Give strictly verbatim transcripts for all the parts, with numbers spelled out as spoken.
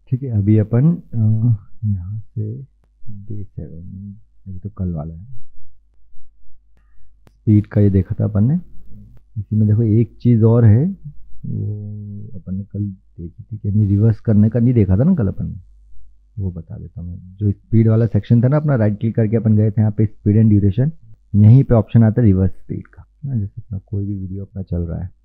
ठीक है, अभी अपन यहाँ से डे सेवन, अभी तो कल वाला है, स्पीड का ये देखा था अपन ने। इसी में देखो एक चीज़ और है, वो अपन ने कल देखी थी कि नहीं, रिवर्स करने का नहीं देखा था ना कल अपन ने, वो बता देता हूँ मैं। जो स्पीड वाला सेक्शन था ना अपना, राइट क्लिक करके अपन गए थे यहाँ पे स्पीड एंड ड्यूरेशन, यहीं पे ऑप्शन आता है रिवर्स स्पीड का ना। जैसे अपना कोई भी वीडियो अपना चल रहा है,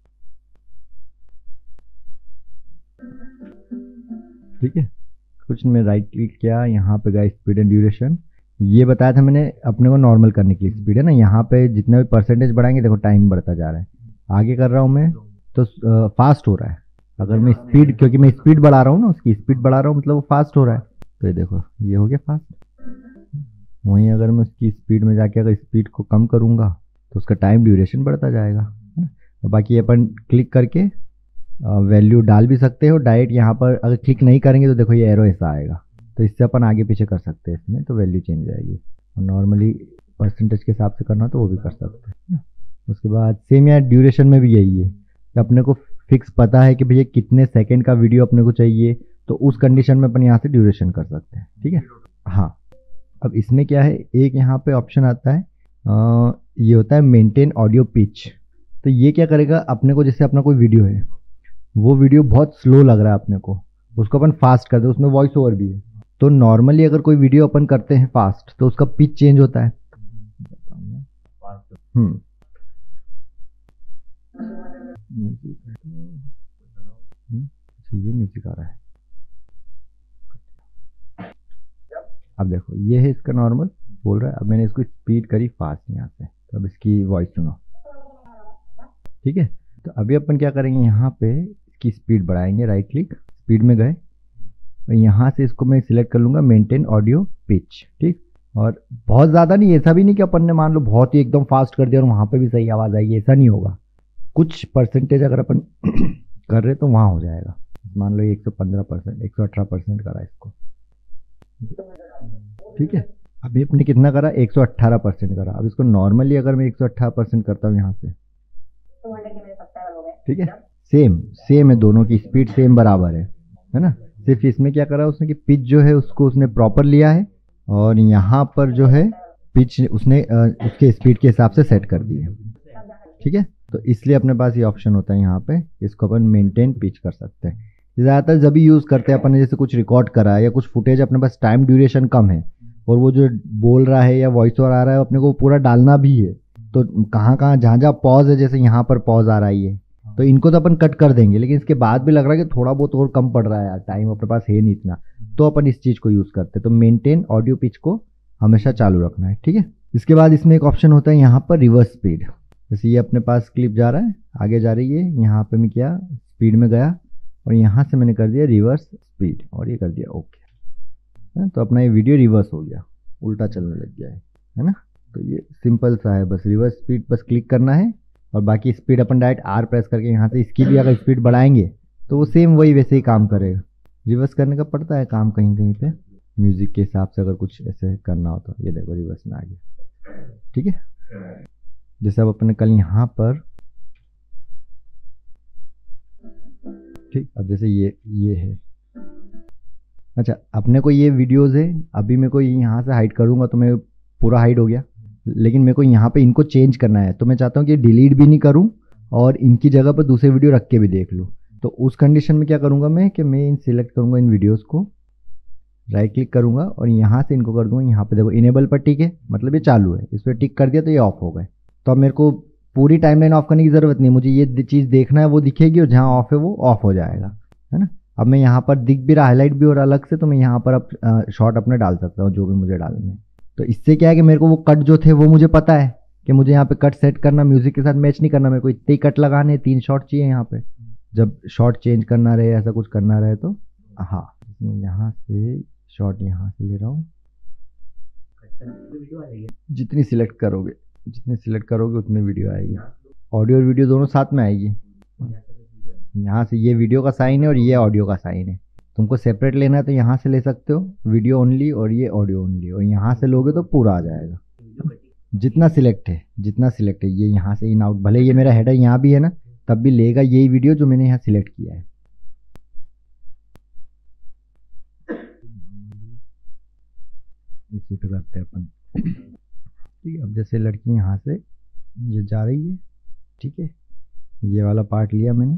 ठीक है, कुछ में राइट क्लिक किया, यहाँ पे गया स्पीड एंड ड्यूरेशन, ये बताया था मैंने अपने को नॉर्मल करने की स्पीड है ना। यहाँ पे जितना भी परसेंटेज बढ़ाएंगे देखो टाइम बढ़ता जा रहा है, आगे कर रहा हूँ मैं तो फास्ट हो रहा है। अगर मैं स्पीड, क्योंकि मैं स्पीड बढ़ा रहा हूँ ना, उसकी स्पीड बढ़ा रहा हूँ मतलब वो फास्ट हो रहा है, तो ये देखो ये हो गया फास्ट। वहीं अगर मैं उसकी स्पीड में जाके अगर स्पीड को कम करूँगा तो उसका टाइम ड्यूरेशन बढ़ता जाएगा, है ना। और बाकी अपन क्लिक करके वैल्यू डाल भी सकते हो डायरेक्ट यहाँ पर। अगर क्लिक नहीं करेंगे तो देखो ये एरो ऐसा आएगा, तो इससे अपन आगे पीछे कर सकते हैं इसमें, तो वैल्यू चेंज आएगी। और नॉर्मली परसेंटेज के हिसाब से करना हो तो वो भी कर सकते हैं ना। उसके बाद सेम यार ड्यूरेशन में भी यही है कि अपने को फिक्स पता है कि भैया कितने सेकंड का वीडियो अपने को चाहिए, तो उस कंडीशन में अपन यहाँ से ड्यूरेशन कर सकते हैं, ठीक है। हाँ, अब इसमें क्या है, एक यहाँ पे ऑप्शन आता है आ, ये होता है मेंटेन ऑडियो पिच। तो ये क्या करेगा अपने को, जैसे अपना कोई वीडियो है, वो वीडियो बहुत स्लो लग रहा है अपने को, उसको अपन फास्ट कर दे, उसमें वॉइस ओवर भी है, तो नॉर्मली अगर कोई वीडियो अपन करते हैं फास्ट तो उसका पिच चेंज होता है। हम्म ये म्यूजिक आ रहा है। अब देखो ये है इसका नॉर्मल बोल रहा है, अब मैंने इसको स्पीड करी फास्ट यहाँ से, तो अब इसकी वॉइस सुनो, ठीक है। तो अभी अपन क्या करेंगे, यहाँ पे इसकी स्पीड बढ़ाएंगे, राइट क्लिक स्पीड में गए और यहाँ से इसको मैं सिलेक्ट कर लूँगा मेंटेन ऑडियो पिच, ठीक। और बहुत ज़्यादा नहीं, ऐसा भी नहीं कि अपन ने मान लो बहुत ही एकदम फास्ट कर दिया और वहाँ पे भी सही आवाज़ आएगी, ऐसा नहीं होगा। कुछ परसेंटेज अगर अपन कर रहे तो वहाँ हो जाएगा। मान लो एक सौ पंद्रह परसेंट एक सौ अठारह परसेंट करा इसको, ठीक है। अभी अपने कितना करा, एक सौ अट्ठारह परसेंट करा। अब इसको नॉर्मली अगर मैं एक सौ अट्ठारह परसेंट करता हूँ यहाँ से, ठीक है, सेम सेम है, दोनों की स्पीड सेम बराबर है, है ना। सिर्फ इसमें क्या करा उसने कि पिच जो है उसको उसने प्रॉपर लिया है, और यहाँ पर जो है पिच उसने उसके स्पीड के हिसाब से सेट कर दी है, ठीक है। तो इसलिए अपने पास ये ऑप्शन होता है यहाँ पे, इसको अपन मेंटेन पिच कर सकते हैं। ज़्यादातर जब भी यूज़ करते हैं अपन ने, जैसे कुछ रिकॉर्ड करा है या कुछ फुटेज अपने पास टाइम ड्यूरेशन कम है और वो जो बोल रहा है या वॉइस ओवर आ रहा है अपने को पूरा डालना भी है, तो कहाँ कहाँ जहाँ जहाँ पॉज है, जैसे यहाँ पर पॉज आ रहा है, तो इनको तो अपन कट कर देंगे, लेकिन इसके बाद भी लग रहा है कि थोड़ा बहुत और कम पड़ रहा है यार, टाइम अपने पास है नहीं इतना, तो अपन इस चीज़ को यूज़ करते हैं। तो मेंटेन ऑडियो पिच को हमेशा चालू रखना है, ठीक है। इसके बाद इसमें एक ऑप्शन होता है यहाँ पर रिवर्स स्पीड। जैसे ये अपने पास क्लिप जा रहा है, आगे जा रही है, यहाँ पे मैं क्या स्पीड में गया और यहाँ से मैंने कर दिया रिवर्स स्पीड और ये कर दिया ओके, तो अपना ये वीडियो रिवर्स हो गया, उल्टा चलने लग गया है, है ना। तो ये सिंपल सा है, बस रिवर्स स्पीड बस क्लिक करना है और बाकी स्पीड अपन डायरेक्ट आर प्रेस करके यहाँ से इसकी भी अगर स्पीड बढ़ाएंगे तो वो सेम वही वैसे ही काम करेगा। रिवर्स करने का पड़ता है काम कहीं कहीं पे, म्यूजिक के हिसाब से अगर कुछ ऐसे करना हो तो। ये देखो रिवर्स में आ गया, ठीक है। जैसे अब अपने कल यहाँ पर, ठीक, अब जैसे ये ये है, अच्छा अपने को ये वीडियोस है, अभी मेरे को यहाँ से हाइड करूँगा तो मैं पूरा हाइड हो गया, लेकिन मेरे को यहाँ पे इनको चेंज करना है, तो मैं चाहता हूँ कि डिलीट भी नहीं करूँ और इनकी जगह पर दूसरे वीडियो रख के भी देख लूँ। तो उस कंडीशन में क्या करूँगा मैं कि मैं इन सिलेक्ट करूँगा इन वीडियोज़ को, राइट क्लिक करूँगा और यहाँ से इनको कर दूँगा यहाँ पे देखो इनेबल पर टिक है, मतलब ये चालू है, इस पर टिक कर दिया तो ये ऑफ हो गए। तो अब मेरे को पूरी टाइमलाइन ऑफ करने की ज़रूरत नहीं, मुझे ये चीज़ देखना है वो दिखेगी और जहाँ ऑफ है वो ऑफ हो जाएगा, है ना। अब मैं यहाँ पर दिख भी रहा, हाईलाइट भी हो रहा अलग से, तो मैं यहाँ पर अब शॉर्ट अपने डाल सकता हूँ जो भी मुझे डालने हैं। तो इससे क्या है कि मेरे को वो कट जो थे वो मुझे पता है कि मुझे यहाँ पे कट सेट करना, म्यूजिक के साथ मैच नहीं करना, मेरे को इतने ही कट लगाने, तीन शॉट चाहिए यहाँ पे। जब शॉट चेंज करना रहे, ऐसा कुछ करना रहे तो हाँ, यहाँ से शॉट यहाँ से ले रहा हूँ, जितनी सिलेक्ट करोगे जितनी सिलेक्ट करोगे उतनी वीडियो आएगी, ऑडियो और वीडियो दोनों साथ में आएगी। यहाँ से ये वीडियो का साइन है और ये ऑडियो का साइन है, तुमको सेपरेट लेना है तो यहाँ से ले सकते हो वीडियो ओनली और ये ऑडियो ओनली, और यहाँ से लोगे तो पूरा आ जाएगा। जितना सिलेक्ट है जितना सिलेक्ट है ये यहाँ से इन आउट, भले ये मेरा हेडर यहाँ भी है ना, तब भी लेगा यही वीडियो जो मैंने यहाँ सिलेक्ट किया है। इसी पे करते हैं अपन। ठीक है, अब जैसे लड़की यहाँ से ये जा रही है, ठीक है, ये वाला पार्ट लिया मैंने।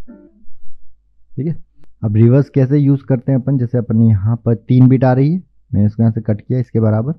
ठीक है, अब रिवर्स कैसे यूज़ करते हैं अपन, जैसे अपन यहाँ पर तीन बिट आ रही है, मैंने इसको यहाँ से कट किया इसके बराबर।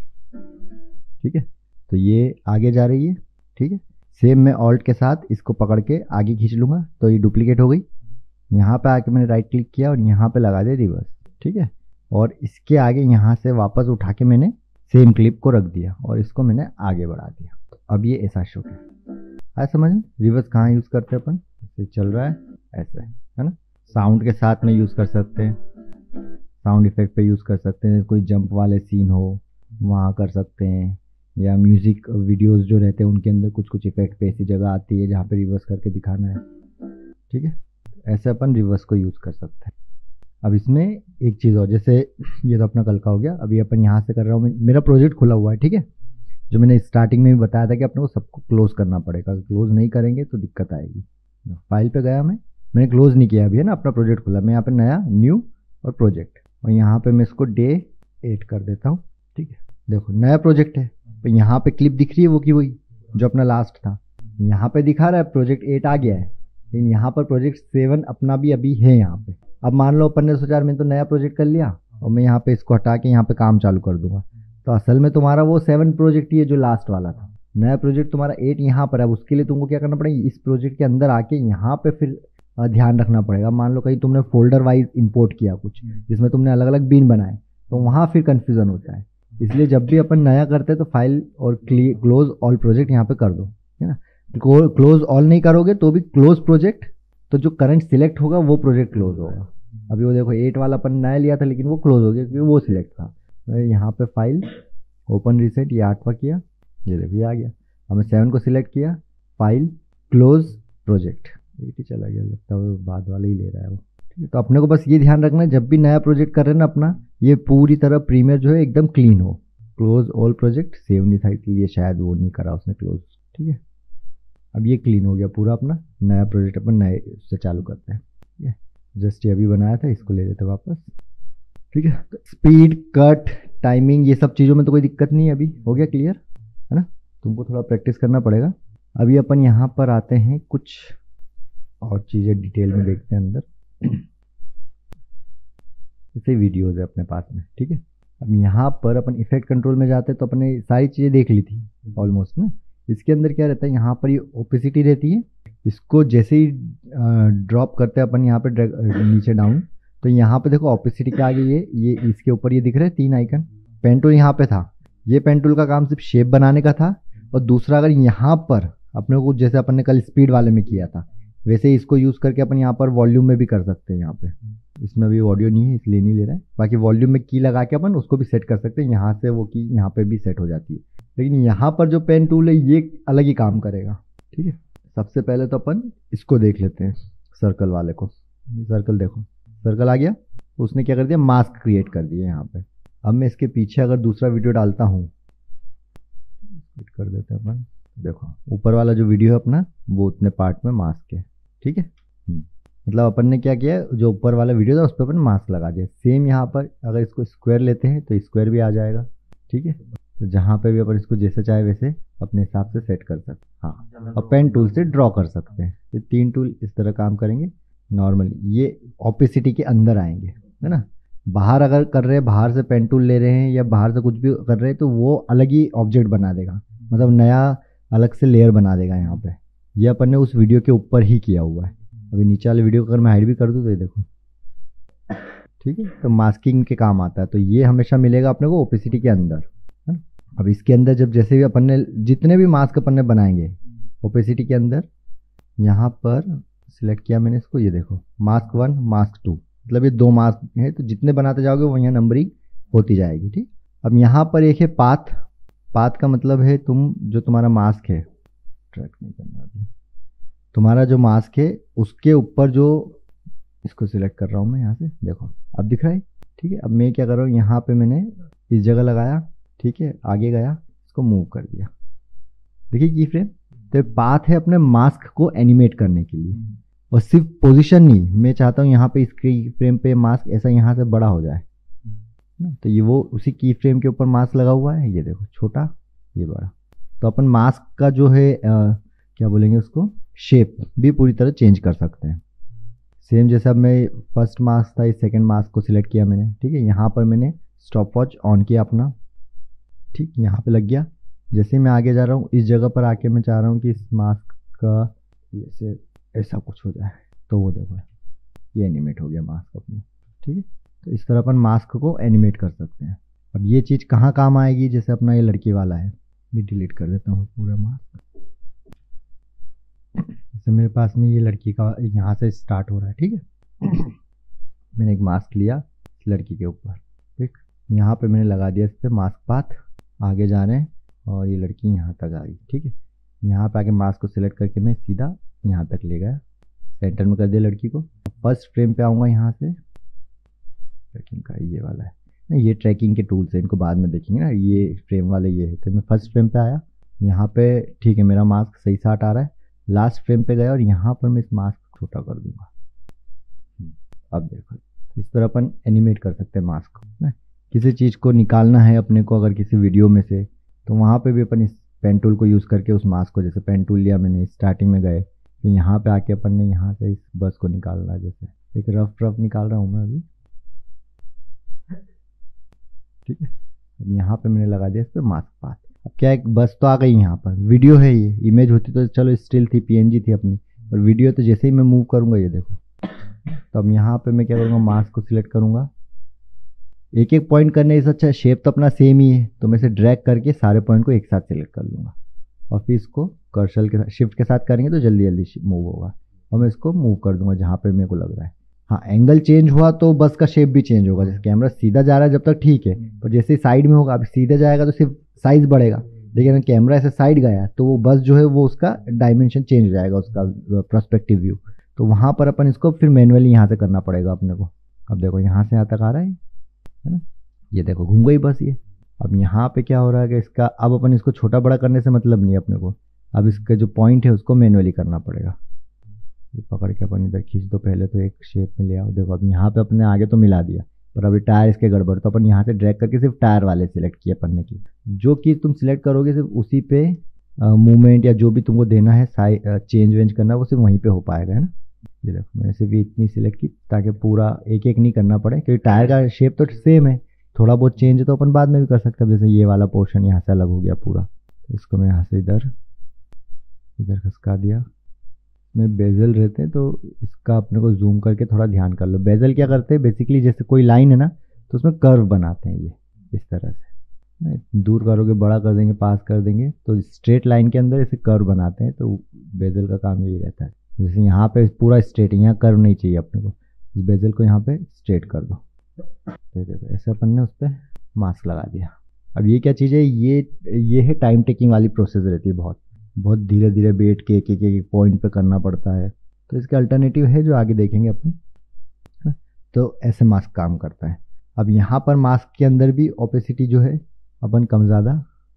ठीक है, तो ये आगे जा रही है। ठीक है, सेम मैं ऑल्ट के साथ इसको पकड़ के आगे खींच लूँगा तो ये डुप्लीकेट हो गई। यहाँ पे आके मैंने राइट क्लिक किया और यहाँ पे लगा दिया रिवर्स। ठीक है, और इसके आगे यहाँ से वापस उठा के मैंने सेम क्लिप को रख दिया और इसको मैंने आगे बढ़ा दिया। तो अब ये ऐसा शो है। आया समझ में? रिवर्स कहाँ यूज़ करते हैं अपन, जैसे चल रहा है ऐसे, है ना। साउंड के साथ में यूज़ कर सकते हैं, साउंड इफेक्ट पे यूज़ कर सकते हैं, कोई जंप वाले सीन हो वहाँ कर सकते हैं, या म्यूज़िक वीडियोस जो रहते हैं उनके अंदर कुछ कुछ इफेक्ट पे ऐसी जगह आती है जहाँ पे रिवर्स करके दिखाना है। ठीक है, ऐसे अपन रिवर्स को यूज़ कर सकते हैं। अब इसमें एक चीज़ और, जैसे ये तो अपना कल का हो गया, अभी अपन यहाँ से कर रहा हूँ, मेरा प्रोजेक्ट खुला हुआ है। ठीक है, जो मैंने स्टार्टिंग में भी बताया था कि अपने को सबको क्लोज करना पड़ेगा, क्लोज नहीं करेंगे तो दिक्कत आएगी। फाइल पे गया मैं, मैंने क्लोज नहीं किया अभी, है ना, अपना प्रोजेक्ट खुला। मैं यहाँ पे नया न्यू और प्रोजेक्ट, और यहाँ पे मैं इसको डे एट कर देता हूँ। ठीक है, देखो नया प्रोजेक्ट है, तो यहाँ पे क्लिप दिख रही है वो की वही जो अपना लास्ट था, यहाँ पे दिखा रहा है प्रोजेक्ट एट आ गया है, लेकिन यहाँ पर प्रोजेक्ट सेवन अपना भी अभी है यहाँ पे। अब मान लो अपन ने सोचा मैंने तो नया प्रोजेक्ट कर लिया और मैं यहाँ पे इसको हटा के यहाँ पे काम चालू कर दूंगा, तो असल में तुम्हारा वो सेवन प्रोजेक्ट ही है जो लास्ट वाला था। नया प्रोजेक्ट तुम्हारा एट यहाँ पर है, अब उसके लिए तुमको क्या करना पड़ेगा, इस प्रोजेक्ट के अंदर आके यहाँ पे फिर ध्यान रखना पड़ेगा। मान लो कहीं तुमने फोल्डर वाइज इंपोर्ट किया कुछ जिसमें तुमने अलग अलग बीन बनाए, तो वहाँ फिर कन्फ्यूजन होता है। इसलिए जब भी अपन नया करते हैं तो फाइल और क्लोज ऑल प्रोजेक्ट यहाँ पे कर दो, है ना। क्लोज ऑल नहीं करोगे तो भी क्लोज प्रोजेक्ट, तो जो करंट सिलेक्ट होगा वो प्रोजेक्ट क्लोज होगा। अभी वो देखो एट वाला अपन नया लिया था लेकिन वो क्लोज हो गया क्योंकि वो सिलेक्ट था। तो यहाँ पे फाइल ओपन रिसेट, ये आठवां किया, ये देखो ये आ गया। अब मैं सेवन को सिलेक्ट किया, फाइल क्लोज प्रोजेक्ट, एट ही चला गया, लगता है वो बाद वाला ही ले रहा है वो। ठीक है, तो अपने को बस ये ध्यान रखना है जब भी नया प्रोजेक्ट कर रहे हैं ना अपना, ये पूरी तरह प्रीमियर जो है एकदम क्लीन हो। क्लोज ऑल प्रोजेक्ट सेव नहीं था इसलिए शायद वो नहीं करा उसने क्लोज। ठीक है, अब ये क्लीन हो गया पूरा अपना नया प्रोजेक्ट, अपन नए से चालू करते हैं। ठीक है, जस्ट ये अभी बनाया था, इसको ले लेते वापस। ठीक है, तो स्पीड, कट, टाइमिंग, ये सब चीज़ों में तो कोई दिक्कत नहीं है, अभी हो गया क्लियर, है ना। तुमको थोड़ा प्रैक्टिस करना पड़ेगा। अभी अपन यहाँ पर आते हैं, कुछ और चीज़ें डिटेल में देखते हैं अंदर। जैसे वीडियोज़ है अपने पास में। ठीक है, अब यहाँ पर अपन इफेक्ट कंट्रोल में जाते हैं तो अपने सारी चीज़ें देख ली थी ऑलमोस्ट ना। इसके अंदर क्या रहता है, यहाँ पर ये ओपेसिटी रहती है, इसको जैसे ही ड्रॉप करते हैं अपन यहाँ पे नीचे डाउन, तो यहाँ पे देखो ओपेसिटी के आगे ये ये इसके ऊपर ये दिख रहे हैं तीन आइकन। पेन टूल यहाँ पे था, ये पेन टूल का काम सिर्फ शेप बनाने का था, और दूसरा अगर यहाँ पर अपने को जैसे अपन ने कल स्पीड वाले में किया था वैसे ही इसको यूज़ करके अपन यहाँ पर वॉल्यूम में भी कर सकते हैं। यहाँ पे इसमें अभी ऑडियो नहीं है इसलिए नहीं ले रहा है, बाकी वॉल्यूम में की लगा के अपन उसको भी सेट कर सकते हैं, यहाँ से वो की यहाँ पे भी सेट हो जाती है। लेकिन यहाँ पर जो पेन टूल है ये अलग ही काम करेगा। ठीक है, सबसे पहले तो अपन इसको देख लेते हैं, सर्कल वाले को। सर्कल देखो, सर्कल आ गया, उसने क्या कर दिया, मास्क क्रिएट कर दिया यहाँ पे। अब मैं इसके पीछे अगर दूसरा वीडियो डालता हूँ, कर देते हैं अपन, देखो ऊपर वाला जो वीडियो है अपना वो उतने पार्ट में मास्क है। ठीक है, मतलब अपन ने क्या किया, जो ऊपर वाला वीडियो था उस पर अपन मास्क लगा दिया। सेम यहाँ पर अगर इसको स्क्वायर लेते हैं तो स्क्वायर भी आ जाएगा। ठीक है, तो जहाँ पे भी अपन इसको जैसे चाहे वैसे अपने हिसाब से सेट कर सकते हैं। हाँ, और पेन टूल से ड्रॉ कर सकते हैं। ये तीन टूल इस तरह काम करेंगे नॉर्मली, ये ओपेसिटी के अंदर आएंगे, है ना। बाहर अगर कर रहे हैं, बाहर से पेन टूल ले रहे हैं या बाहर से कुछ भी कर रहे हैं तो वो अलग ही ऑब्जेक्ट बना देगा, मतलब नया अलग से लेयर बना देगा यहाँ पे। ये अपन ने उस वीडियो के ऊपर ही किया हुआ है। अभी नीचे वाले वीडियो को अगर मैं हाइड भी कर दूँ तो ये देखो, ठीक है, तो मास्किंग के काम आता है। तो ये हमेशा मिलेगा अपने को ओपेसिटी के अंदर, है ना। अब इसके अंदर जब जैसे भी अपन ने जितने भी मास्क अपन ने बनाएंगे ओपेसिटी के अंदर, यहाँ पर सिलेक्ट किया मैंने इसको, ये देखो मास्क वन मास्क टू, मतलब ये दो मास्क है, तो जितने बनाते जाओगे वो यहाँ नंबरिंग होती जाएगी। ठीक, अब यहाँ पर एक है पाथ। पाथ का मतलब है तुम जो तुम्हारा मास्क है, ट्रैक नहीं करना अभी, तुम्हारा जो मास्क है उसके ऊपर जो, इसको सिलेक्ट कर रहा हूँ मैं यहाँ से, देखो अब दिख रहा है। ठीक है, अब मैं क्या कर रहा हूँ, यहाँ पे मैंने इस जगह लगाया, ठीक है, आगे गया, इसको मूव कर दिया, देखिए की फ्रेम। तो पाथ है अपने मास्क को एनिमेट करने के लिए, और सिर्फ पोजीशन नहीं, मैं चाहता हूँ यहाँ पे इस की फ्रेम पे मास्क ऐसा यहाँ से बड़ा हो जाए, ना। तो ये वो उसी की फ्रेम के ऊपर मास्क लगा हुआ है, ये देखो छोटा ये बड़ा। तो अपन मास्क का जो है आ, क्या बोलेंगे उसको, शेप भी पूरी तरह चेंज कर सकते हैं। सेम जैसे अब मैं फर्स्ट मास्क था, इस सेकंड मास्क को सिलेक्ट किया मैंने, ठीक है। यहाँ पर मैंने स्टॉप वॉच ऑन किया अपना, ठीक, यहाँ पे लग गया। जैसे मैं आगे जा रहा हूँ इस जगह पर आके मैं चाह रहा हूँ कि इस मास्क का जैसे ऐसा कुछ हो जाए, तो वो देखो ये एनिमेट हो गया मास्क अपना, ठीक है। तो इस तरह अपन मास्क को एनिमेट कर सकते हैं। अब ये चीज़ कहाँ काम आएगी, जैसे अपना ये लड़की वाला है, मैं डिलीट कर देता हूँ पूरा मास्क। जैसे मेरे पास में ये लड़की का यहाँ से स्टार्ट हो रहा है, ठीक है। मैंने एक मास्क लिया इस लड़की के ऊपर, ठीक, यहाँ पे मैंने लगा दिया इस पर मास्क पाथ, आगे जा रहे हैं और ये लड़की यहाँ तक आ गई, ठीक है। यहाँ पे आके मास्क को सिलेक्ट करके मैं सीधा यहाँ तक ले गया, सेंटर में कर दिया लड़की को। फर्स्ट फ्रेम पे आऊँगा, यहाँ से ट्रैकिंग का ये वाला है ना, ये ट्रैकिंग के टूल्स है, इनको बाद में देखेंगे ना। ये फ्रेम वाले ये है, तो मैं फर्स्ट फ्रेम पे आया, यहाँ पे ठीक है मेरा मास्क सही साट आ रहा है। लास्ट फ्रेम पे गया और यहाँ पर मैं इस मास्क को छोटा कर दूंगा। अब देखो इस तरह अपन एनिमेट कर सकते हैं मास्क को ना। किसी चीज़ को निकालना है अपने को अगर किसी वीडियो में से, तो वहाँ पे भी अपन इस पेन टूल को यूज़ करके उस मास्क को, जैसे पेन टूल लिया मैंने, स्टार्टिंग में गए तो यहाँ पे आके अपन ने यहाँ से इस बस को निकालना है, जैसे एक रफ रफ निकाल रहा हूँ मैं अभी, ठीक है। अब यहाँ पे मैंने लगा दिया इस पर मास्क पाथ। अब क्या एक बस तो आ गई, यहाँ पर वीडियो है, ये इमेज होती तो चलो स्टिल थी, पीएनजी थी अपनी, और वीडियो तो जैसे ही मैं मूव करूँगा ये देखो। तो अब यहाँ पे मैं क्या करूँगा, मास्क को सिलेक्ट करूँगा, एक एक पॉइंट करने से अच्छा शेप तो अपना सेम ही है, तो मैं इसे ड्रैग करके सारे पॉइंट को एक साथ सिलेक्ट कर लूँगा और फिर इसको कर्सर के साथ शिफ्ट के साथ करेंगे तो जल्दी जल्दी मूव होगा। और मैं इसको मूव कर दूंगा जहाँ पे मेरे को लग रहा है। हाँ, एंगल चेंज हुआ तो बस का शेप भी चेंज होगा। जैसे कैमरा सीधा जा रहा है जब तक ठीक है, पर जैसे साइड में होगा, अभी सीधा जाएगा तो सिर्फ साइज बढ़ेगा, लेकिन अगर कैमरा ऐसे साइड गया तो वो बस जो है वो उसका डायमेंशन चेंज हो जाएगा, उसका पर्सपेक्टिव व्यू। तो वहाँ पर अपन इसको फिर मैनुअली यहाँ से करना पड़ेगा अपने को। अब देखो यहाँ से यहाँ तक आ रहा है है ना, ये देखो घूम गई बस ये। अब यहाँ पे क्या हो रहा है कि इसका अब अपन इसको छोटा बड़ा करने से मतलब नहीं है अपने को, अब इसका जो पॉइंट है उसको मैनुअली करना पड़ेगा। ये पकड़ के अपन इधर खींच दो पहले, तो एक शेप में ले आओ। देखो अब यहाँ पे अपने आगे तो मिला दिया, पर अभी टायर इसके गड़बड़, तो अपन यहाँ से ड्रैग करके सिर्फ टायर वाले सिलेक्ट किए अपन ने की। जो कि तुम सिलेक्ट करोगे सिर्फ उसी पे मूवमेंट या जो भी तुमको देना है साइड चेंज वेंज करना, वो सिर्फ वहीं पे हो पाएगा, है ना। ये देखो मैंने सिर्फ इतनी सिलेक्ट की ताकि पूरा एक एक नहीं करना पड़े, क्योंकि टायर का शेप तो सेम है, थोड़ा बहुत चेंज है तो अपन बाद में भी कर सकते हैं। जैसे ये वाला पोर्शन यहाँ से अलग हो गया पूरा, तो इसको मैं यहाँ से इधर इधर खसका दिया। में बेजल रहते हैं तो इसका अपने को जूम करके थोड़ा ध्यान कर लो। बेजल क्या करते हैं बेसिकली, जैसे कोई लाइन है ना तो उसमें कर्व बनाते हैं ये इस तरह से, दूर करोगे बड़ा कर देंगे, पास कर देंगे, तो स्ट्रेट लाइन के अंदर ऐसे कर्व बनाते हैं। तो बेजल का काम यही रहता है। जैसे यहाँ पे पूरा स्ट्रेट है, यहाँ कर्व नहीं चाहिए अपने को, इस बेजल को यहाँ पे स्ट्रेट कर दो। तो देखो ऐसे अपन ने उस पर मास्क लगा दिया। अब ये क्या चीज़ है, ये ये है टाइम टेकिंग वाली प्रोसेस रहती है, बहुत बहुत धीरे धीरे बैठ के एक एक एक पॉइंट पे करना पड़ता है। तो इसके अल्टरनेटिव है जो आगे देखेंगे अपन। तो ऐसे मास्क काम करता है। अब यहाँ पर मास्क के अंदर भी ओपेसिटी जो है अपन कम ज़्यादा,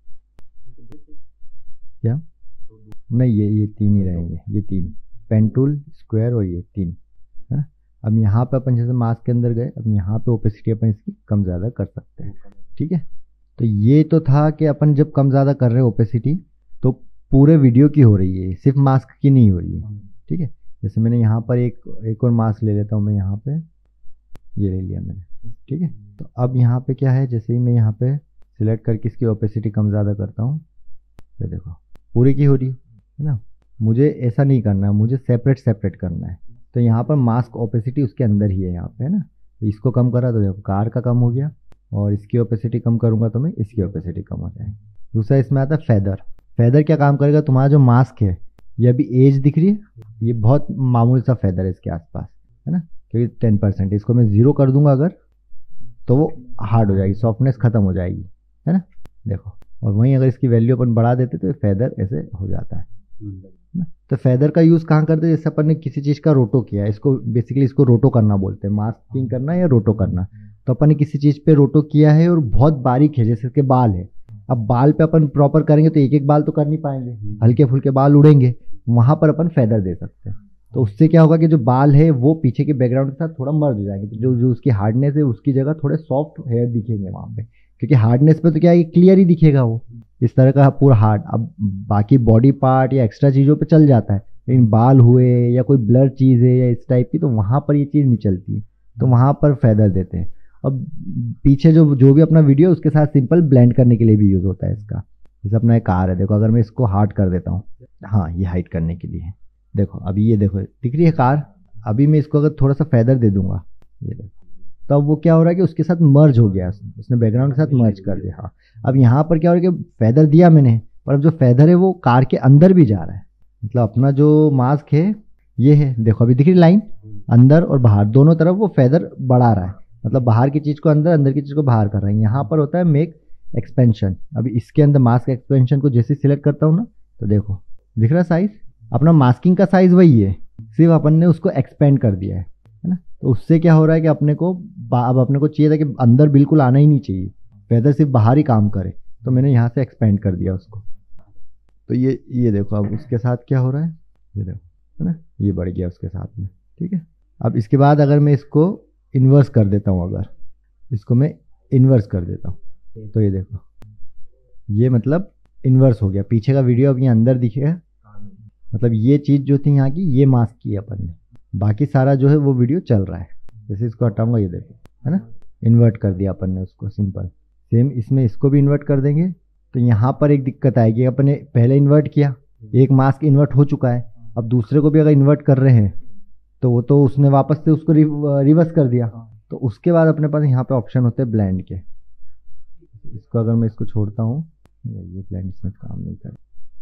क्या नहीं, ये ये तीन ही रहेंगे, ये तीन पेन टूल स्क्वायर और ये तीन है। अब यहाँ पे अपन जैसे मास्क के अंदर गए, अब यहाँ पे ओपेसिटी अपन इसकी कम ज़्यादा कर सकते हैं, ठीक है। तो ये तो था कि अपन जब कम ज़्यादा कर रहे हैं ओपेसिटी तो पूरे वीडियो की हो रही है, सिर्फ मास्क की नहीं हो रही है, ठीक है। जैसे मैंने यहाँ पर एक एक और मास्क ले लेता हूँ मैं, यहाँ पे ये ले लिया मैंने, ठीक है। तो अब यहाँ पे क्या है, जैसे ही मैं यहाँ पे सिलेक्ट करके इसकी ओपेसिटी कम ज़्यादा करता हूँ, तो देखो पूरी की हो रही है ना। मुझे ऐसा नहीं करना है, मुझे सेपरेट सेपरेट करना है। तो यहाँ पर मास्क ओपेसिटी उसके अंदर ही है यहाँ पे, है ना। तो इसको कम करा तो देखो कार का कम हो गया, और इसकी ओपेसिटी कम करूँगा तो मैं इसकी ओपेसिटी कम हो जाएगी। दूसरा इसमें आता है फेदर। फेदर क्या काम करेगा, तुम्हारा जो मास्क है ये अभी एज दिख रही है, ये बहुत मामूली सा फेदर है इसके आसपास, है ना, क्योंकि टेन परसेंट। इसको मैं ज़ीरो कर दूंगा अगर, तो वो हार्ड हो जाएगी, सॉफ्टनेस खत्म हो जाएगी, है ना। देखो, और वहीं अगर इसकी वैल्यू अपन बढ़ा देते तो फेदर ऐसे हो जाता है ना। तो फेदर का यूज़ कहाँ करते हैं, जैसे अपन ने किसी चीज़ का रोटो किया, इसको बेसिकली इसको रोटो करना बोलते हैं, मास्किंग करना या रोटो करना। तो अपन ने किसी चीज़ पे रोटो किया है और बहुत बारीक है, जैसे इसके बाल है। अब बाल पे अपन प्रॉपर करेंगे तो एक एक बाल तो कर नहीं पाएंगे, हल्के फुल्के बाल उड़ेंगे, वहाँ पर अपन फेदर दे सकते हैं। तो उससे क्या होगा कि जो बाल है वो पीछे के बैकग्राउंड के साथ थोड़ा मर्ज हो जाएंगे, तो जो जो उसकी हार्डनेस है उसकी जगह थोड़े सॉफ्ट हेयर दिखेंगे वहाँ पे, क्योंकि हार्डनेस पे तो क्या है क्लियर ही दिखेगा वो इस तरह का पूरा हार्ड। अब बाकी बॉडी पार्ट या एक्स्ट्रा चीज़ों पे चल जाता है, लेकिन बाल हुए या कोई ब्लर चीज़ है या इस टाइप की, तो वहाँ पर ये चीज़ नहीं चलती है, तो वहाँ पर फेदर देते हैं। अब पीछे जो जो भी अपना वीडियो उसके साथ सिंपल ब्लेंड करने के लिए भी यूज़ होता है इसका। जैसे अपना एक कार है, देखो अगर मैं इसको हार्ड कर देता हूँ, हाँ ये हाइड करने के लिए है, देखो अभी ये देखो दिख रही है कार, अभी मैं इसको अगर थोड़ा सा फेदर दे दूंगा, ये देखो, तब तो वो क्या हो रहा है कि उसके साथ मर्ज हो गया, उसने बैकग्राउंड के साथ मर्ज कर दिया। हाँ अब यहाँ पर क्या हो रहा है कि फेदर दिया मैंने, पर अब जो फेदर है वो कार के अंदर भी जा रहा है, मतलब अपना जो मास्क है ये है, देखो अभी दिख रही लाइन अंदर और बाहर दोनों तरफ वो फेदर बढ़ा रहा है, मतलब बाहर की चीज़ को अंदर, अंदर की चीज़ को बाहर कर रहा है। यहाँ पर होता है मेक एक्सपेंशन। अभी इसके अंदर मास्क एक्सपेंशन को जैसे सिलेक्ट करता हूँ ना, तो देखो दिख रहा साइज, अपना मास्किंग का साइज वही है, सिर्फ अपन ने उसको एक्सपेंड कर दिया है, है ना। तो उससे क्या हो रहा है कि अपने को अब अपने को चाहिए था कि अंदर बिल्कुल आना ही नहीं चाहिए, फेदर सिर्फ बाहर ही काम करे, तो मैंने यहाँ से एक्सपेंड कर दिया उसको। तो ये ये देखो अब उसके साथ क्या हो रहा है, ये देखो, है ना, ये बढ़ गया उसके साथ में, ठीक है। अब इसके बाद अगर मैं इसको इन्वर्स कर देता हूँ, अगर इसको मैं इन्वर्स कर देता हूँ, तो ये देखो ये मतलब इन्वर्स हो गया, पीछे का वीडियो अब ये अंदर दिखेगा, मतलब ये चीज़ जो थी यहाँ की ये मास्क की अपन ने, बाकी सारा जो है वो वीडियो चल रहा है। जैसे इसको हटाऊंगा, ये देखो, है ना, इन्वर्ट कर दिया अपन ने उसको सिंपल। सेम इसमें इसको भी इन्वर्ट कर देंगे, तो यहाँ पर एक दिक्कत आएगी, अपन ने पहले इन्वर्ट किया, एक मास्क इन्वर्ट हो चुका है, अब दूसरे को भी अगर इन्वर्ट कर रहे हैं तो वो तो उसने वापस से उसको रिवर्स कर दिया, तो उसके बाद अपने पास यहाँ पे ऑप्शन होते हैं ब्लेंड के। इसको अगर मैं इसको छोड़ता हूँ, ये ब्लेंड इसमें काम नहीं कर,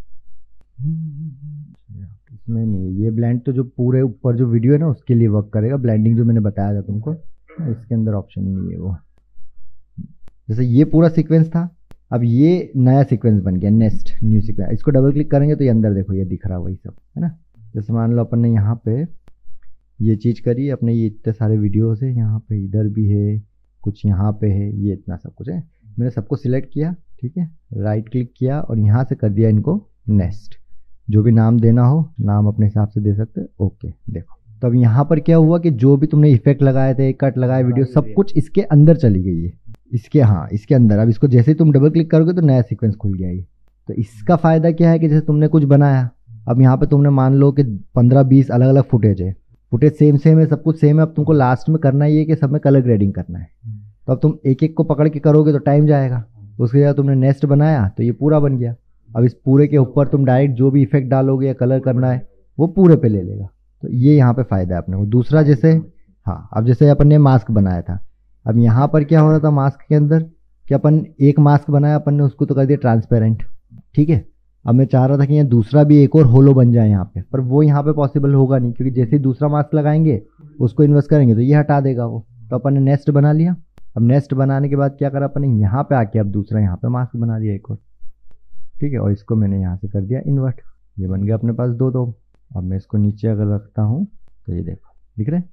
इसमें नहीं, ये ब्लेंड तो जो पूरे ऊपर जो वीडियो है ना उसके लिए वर्क करेगा, ब्लेंडिंग जो मैंने बताया था तुमको, इसके अंदर ऑप्शन नहीं है वो। जैसे ये पूरा सीक्वेंस था, अब ये नया सीक्वेंस बन गया, नेक्स्ट न्यू सीक्वेंस, इसको डबल क्लिक करेंगे तो ये अंदर देखो ये दिख रहा वही सब, है ना। जैसे मान लो अपन ने यहाँ पे ये चीज़ करी, अपने ये इतने सारे वीडियोस है, यहाँ पे इधर भी है कुछ, यहाँ पे है, ये इतना सब कुछ है, मैंने सबको सिलेक्ट किया, ठीक है, राइट क्लिक किया और यहाँ से कर दिया इनको नेक्स्ट, जो भी नाम देना हो नाम अपने हिसाब से दे सकते, ओके। देखो तो अब यहाँ पर क्या हुआ कि जो भी तुमने इफेक्ट लगाए थे, कट लगाए वीडियो, सब कुछ इसके अंदर चली गई है, इसके, हाँ इसके अंदर। अब इसको जैसे ही तुम डबल क्लिक करोगे तो नया सीक्वेंस खुल गया ये। तो इसका फ़ायदा क्या है कि जैसे तुमने कुछ बनाया, अब यहाँ पे तुमने मान लो कि पंद्रह बीस अलग अलग फुटेज है, फुटेज सेम सेम है, सब कुछ सेम है, अब तुमको लास्ट में करना ये है कि सब में कलर ग्रेडिंग करना है, तो अब तुम एक एक को पकड़ के करोगे तो टाइम जाएगा, उसके जगह तुमने नेक्स्ट बनाया तो ये पूरा बन गया। अब इस पूरे के ऊपर तुम डायरेक्ट जो भी इफेक्ट डालोगे या कलर करना है वो पूरे पे ले लेगा, तो ये यहाँ पे फ़ायदा है अपने को। दूसरा जैसे, हाँ अब जैसे अपन ने मास्क बनाया था, अब यहाँ पर क्या हो रहा था मास्क के अंदर कि अपन एक मास्क बनाया अपन ने, उसको तो कर दिया ट्रांसपेरेंट, ठीक है। अब मैं चाह रहा था कि यहाँ दूसरा भी एक और होलो बन जाए यहाँ पे, पर वो यहाँ पे पॉसिबल होगा नहीं, क्योंकि जैसे ही दूसरा मास्क लगाएंगे उसको इन्वेस्ट करेंगे तो ये हटा देगा वो, तो अपन ने नेक्स्ट बना लिया। अब नेक्स्ट बनाने के बाद क्या करा अपन ने, यहाँ पे आके अब दूसरा यहाँ पे मास्क बना दिया एक और, ठीक है, और इसको मैंने यहाँ से कर दिया इन्वर्ट, ये बन गया अपने पास दो दो। अब मैं इसको नीचे अगर रखता हूँ तो ये देखो दिख रहे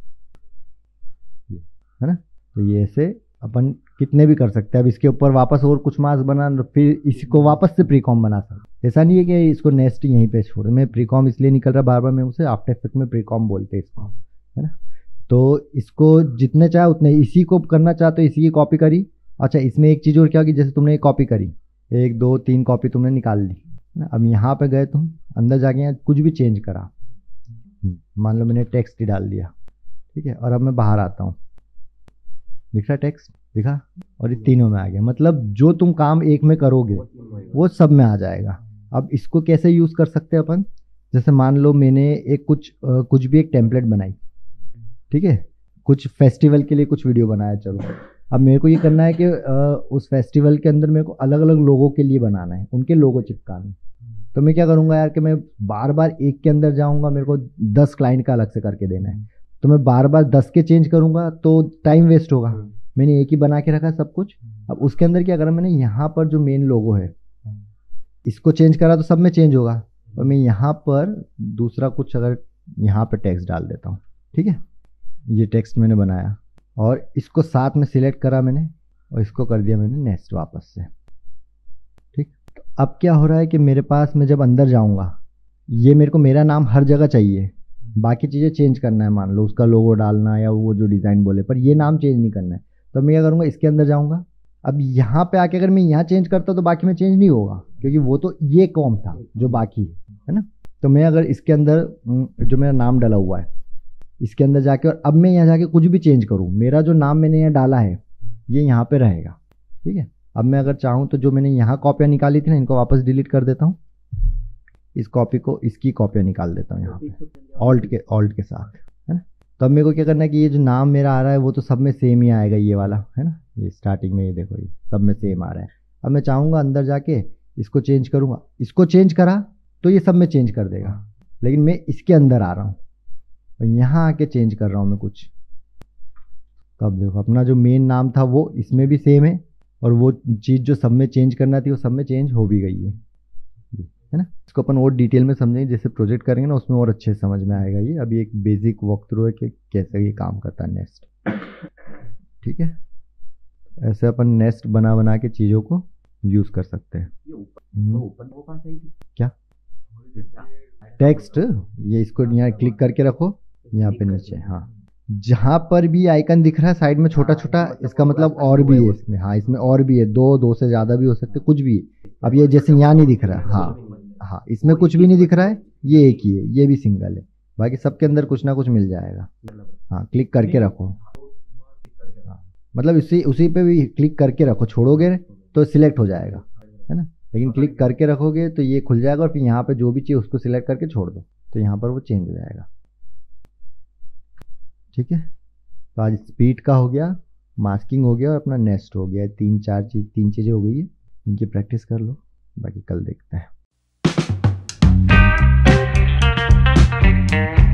है ना, तो ये ऐसे अपन कितने भी कर सकते हैं। अब इसके ऊपर वापस और कुछ मास्क बना, फिर इसको वापस से प्रीकॉम बना सकते, ऐसा नहीं है कि इसको नेक्स्ट यहीं पे छोड़, मैं प्रीकॉम इसलिए निकल रहा बार बार, मैं उसे आफ्टर इफेक्ट में प्रीकॉम बोलते हैं इसको, है ना। तो इसको जितने चाहे उतने, इसी को करना चाहते हो इसी की कॉपी करी। अच्छा इसमें एक चीज़ और क्या होगी, जैसे तुमने एक कॉपी करी, एक दो तीन कॉपी तुमने निकाल ली ना, अब यहाँ पे गए तुम अंदर जाके यहाँ कुछ भी चेंज करा, मान लो मैंने टेक्स्ट ही डाल दिया, ठीक है, और अब मैं बाहर आता हूँ, दिख रहा टेक्स्ट दिखा, और ये तीनों में आ गया, मतलब जो तुम काम एक में करोगे वो सब में आ जाएगा। अब इसको कैसे यूज़ कर सकते हैं अपन, जैसे मान लो मैंने एक कुछ आ, कुछ भी एक टेम्पलेट बनाई, ठीक है, कुछ फेस्टिवल के लिए कुछ वीडियो बनाया, चलो अब मेरे को ये करना है कि आ, उस फेस्टिवल के अंदर मेरे को अलग अलग लोगों के लिए बनाना है, उनके लोगो चिपकाने, तो मैं क्या करूँगा यार कि मैं बार बार एक के अंदर जाऊँगा, मेरे को दस क्लाइंट का अलग से करके देना है, तो मैं बार बार दस के चेंज करूँगा तो टाइम वेस्ट होगा, मैंने एक ही बना के रखा सब कुछ। अब उसके अंदर क्या करा मैंने, यहाँ पर जो मेन लोगो है इसको चेंज करा तो सब में चेंज होगा, और मैं यहाँ पर दूसरा कुछ अगर यहाँ पे टेक्स्ट डाल देता हूँ, ठीक है, ये टेक्स्ट मैंने बनाया और इसको साथ में सिलेक्ट करा मैंने और इसको कर दिया मैंने नेक्स्ट वापस से, ठीक। तो अब क्या हो रहा है कि मेरे पास मैं जब अंदर जाऊँगा, ये मेरे को मेरा नाम हर जगह चाहिए, बाकी चीज़ें चेंज करना है, मान लो उसका लोगो डालना या वो जो डिज़ाइन बोले, पर ये नाम चेंज नहीं करना है। तो मैं क्या करूँगा, इसके अंदर जाऊँगा। अब यहाँ पे आके अगर मैं यहाँ चेंज करता तो बाकी में चेंज नहीं होगा, क्योंकि वो तो ये कॉम था जो बाकी है ना। तो मैं अगर इसके अंदर जो मेरा नाम डाला हुआ है इसके अंदर जाके, और अब मैं यहाँ जाके कुछ भी चेंज करूँ, मेरा जो नाम मैंने यहाँ डाला है ये यहाँ पे रहेगा, ठीक है। अब मैं अगर चाहूँ तो जो मैंने यहाँ कॉपियाँ निकाली थी ना, इनको वापस डिलीट कर देता हूँ। इस कॉपी को, इसकी कॉपियाँ निकाल देता हूँ यहाँ पे ऑल्ट के ऑल्ट के साथ, है ना। तो अब मेरे को क्या करना है कि ये जो नाम मेरा आ रहा है वो तो सब में सेम ही आएगा, ये वाला है ना, ये स्टार्टिंग में ये देखो ये सब में सेम आ रहा है। अब मैं चाहूँगा अंदर जाके इसको चेंज करूँगा, इसको चेंज करा तो ये सब में चेंज कर देगा, लेकिन मैं इसके अंदर आ रहा हूँ और यहाँ आके चेंज कर रहा हूँ मैं कुछ। तो अब देखो अपना जो मेन नाम था वो इसमें भी सेम है, और वो चीज़ जो सब में चेंज करना थी वो सब में चेंज हो भी गई है, है ना। इसको अपन और डिटेल में समझेंगे, जैसे प्रोजेक्ट करेंगे ना उसमें और अच्छे से समझ में आएगा ये। अभी एक बेसिक वॉक थ्रू है कि कैसे ये काम करता है नेस्ट, ठीक है। ऐसे अपन नेस्ट बना बना के चीज़ों को यूज़ कर सकते हैं। क्या टेक्स्ट, ये इसको यहाँ क्लिक करके रखो यहाँ पे नीचे, हाँ जहाँ पर भी आइकन दिख रहा है साइड में छोटा छोटा, इसका मतलब और भी है इसमें। हाँ इसमें और भी है, दो दो से ज़्यादा भी हो सकते, कुछ भी। अब ये जैसे यहाँ नहीं दिख रहा, हाँ हाँ इसमें कुछ भी नहीं दिख रहा है, ये एक ही है, ये भी सिंगल है, बाकी सबके अंदर कुछ ना कुछ मिल जाएगा। हाँ क्लिक करके रखो, हाँ मतलब इसी उसी पे भी क्लिक करके रखो, छोड़ोगे तो सिलेक्ट हो जाएगा, है ना। लेकिन क्लिक करके रखोगे तो ये खुल जाएगा, और फिर यहाँ पे जो भी चाहिए उसको सिलेक्ट करके छोड़ दो तो यहाँ पर वो चेंज हो जाएगा, ठीक है। तो आज स्पीड का हो गया, मास्किंग हो गया और अपना नेस्ट हो गया। तीन चार चीज तीन चीज़ें हो गई है, इनकी प्रैक्टिस कर लो, बाकी कल देखते हैं।